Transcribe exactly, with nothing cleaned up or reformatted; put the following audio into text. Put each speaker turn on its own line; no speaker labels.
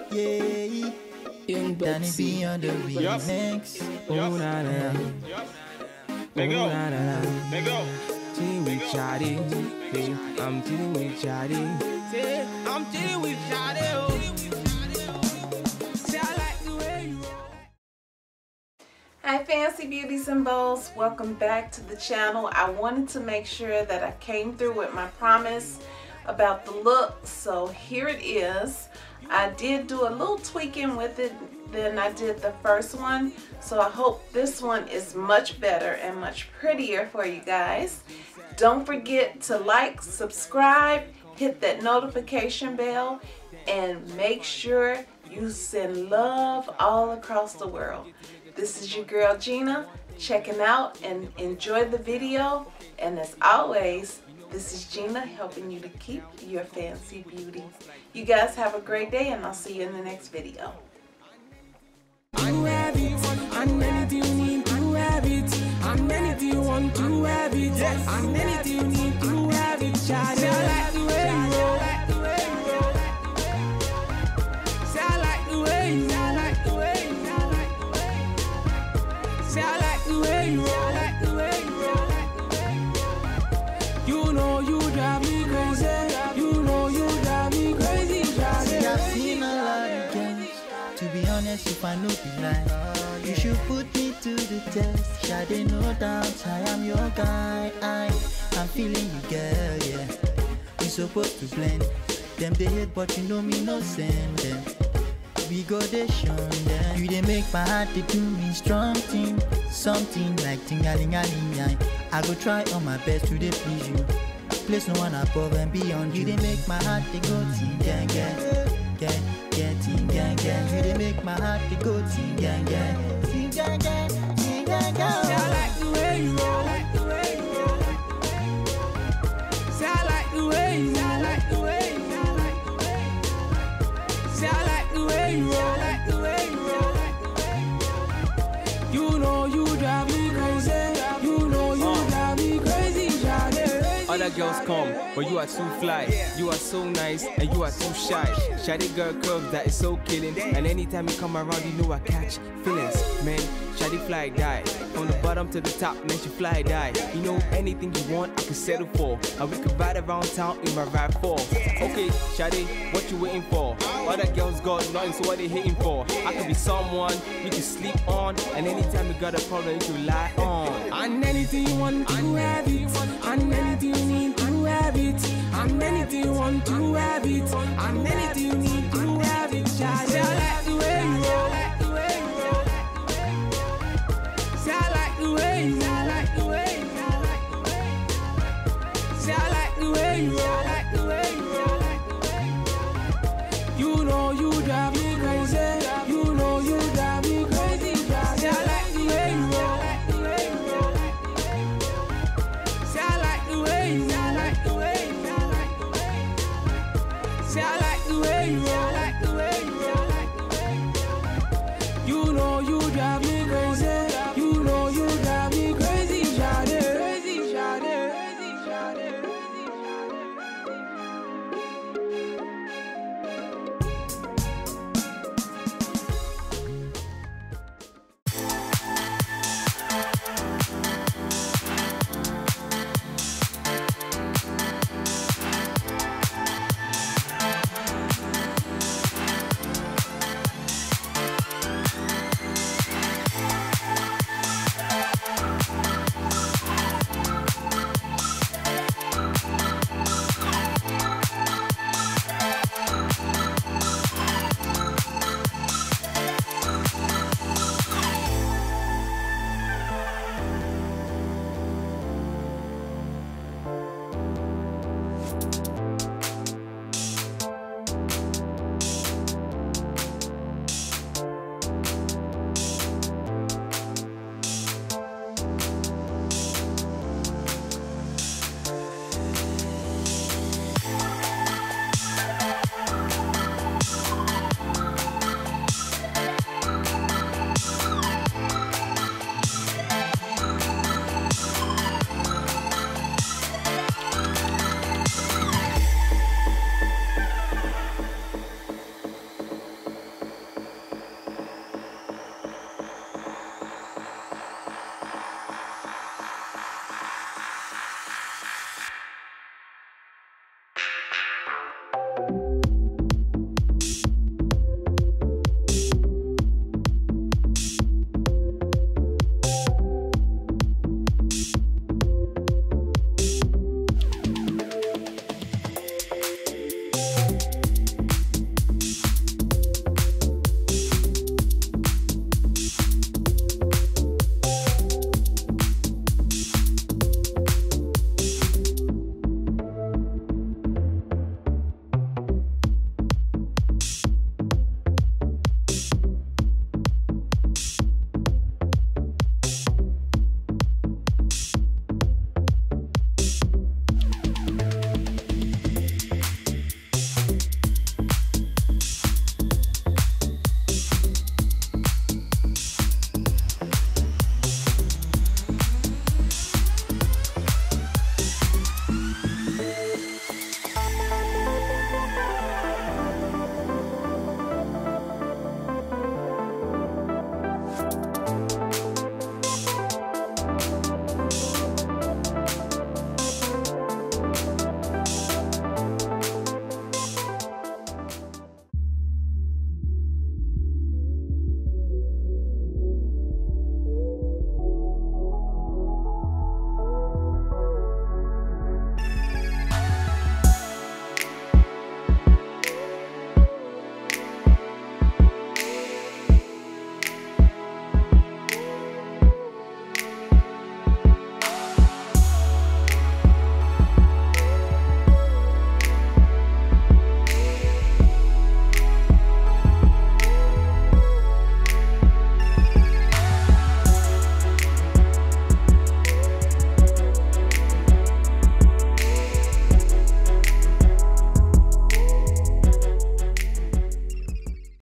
Yeah.
Young
Danny B on the remix.
Oh na na,
Let go.
oh na na.
Let go.
Chilling with Shawty, hey, I'm chilling with Shawty. Say, I'm chilling with Shawty. Oh. Say I like the way you roll.
Hi Fancy Beauties and Bows, welcome back to the channel. I wanted to make sure that I came through with my promise about the look, so here it is. I did do a little tweaking with it than I did the first one, so I hope this one is much better and much prettier for you guys. Don't forget to like, subscribe, hit that notification bell, and make sure you send love all across the world. This is your girl Gina checking out, and enjoy the video. And as always, this is Gina helping you to keep your fancy beauty. You guys have a great day, and I'll see you in the next video.
You have it, and anything you need, you have it, and anything you want, you have it, and anything you need, you have it. Shawty, I like the way you roll. Say I like the way you roll. Say I like the way you roll. You know you drive me crazy. You know you drive me crazy.
See, I've seen a lot of girls. To be honest, if I know the lie, you should put me to the test. Shawty, no doubt, I am your guy. I, I'm feeling you, girl, yeah. We supposed to blend. Them they hate, but you know me, no send them. We go they shun them. You they make my heart they do me strong thing. Something like ting-a-ling-a-ling-a. I go try on my best to they please you. Place no one above and beyond you. You they make my heart they go ting-gang-gang. Gang, gang, ting-gang-gang. You they make my heart they go ting-gang-gang. Ting-gang-gang, ting-gang-gang.
Say I like the way you roll. Say I like the way you roll. Say I like the way you roll. You know you drive me crazy. You know you drive me crazy, Shawty.
Other girls come, but you are too fly. You are so nice and you are too shy. Shawty girl curves that is so killing, and anytime you come around, you know I catch feelings. Man, Shawty fly die from the bottom to the top, and then she fly die. You know anything you want, I can settle for, and we can ride around town in my ride for. Okay, Shawty, what you waiting for? Other girls got nothing, so what they hating for? I could be someone you can sleep on, and anytime you got a problem, you can lie on.
And anything you want, you have it. And anything you need, you have it. And anything you want, you have it. And anything you need, you have it. Shawty, I like the way you roll. Say I like the way you roll. Say I like the way you roll. You know you drive me crazy. You know you drive me crazy. Say I like the way you roll. Say I like the way you roll. Say I like the way you roll.